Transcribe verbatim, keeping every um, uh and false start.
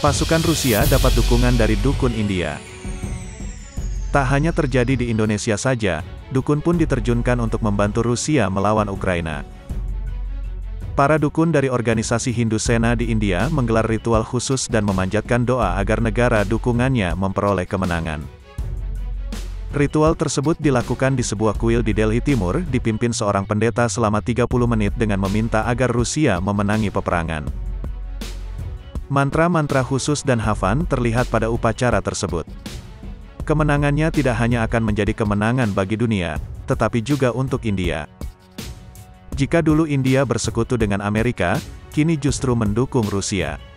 Pasukan Rusia dapat dukungan dari dukun India. Tak hanya terjadi di Indonesia saja, dukun pun diterjunkan untuk membantu Rusia melawan Ukraina. Para dukun dari organisasi Hindu Sena di India menggelar ritual khusus dan memanjatkan doa agar negara dukungannya memperoleh kemenangan. Ritual tersebut dilakukan di sebuah kuil di Delhi Timur, dipimpin seorang pendeta selama tiga puluh menit dengan meminta agar Rusia memenangi peperangan. Mantra-mantra khusus dan hafan terlihat pada upacara tersebut. Kemenangannya tidak hanya akan menjadi kemenangan bagi dunia, tetapi juga untuk India. Jika dulu India bersekutu dengan Amerika, kini justru mendukung Rusia.